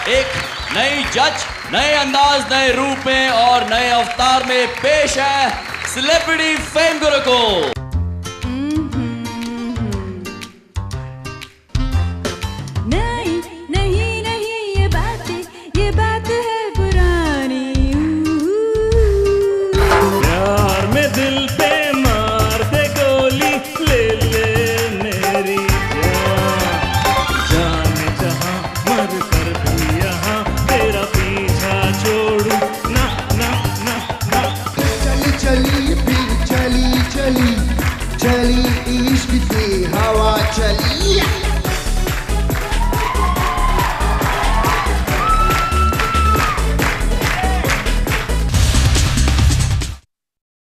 एक नई जज, नए अंदाज, नए रूप में और नए अवतार में पेश है सेलिब्रिटी फेम गुरुकुल।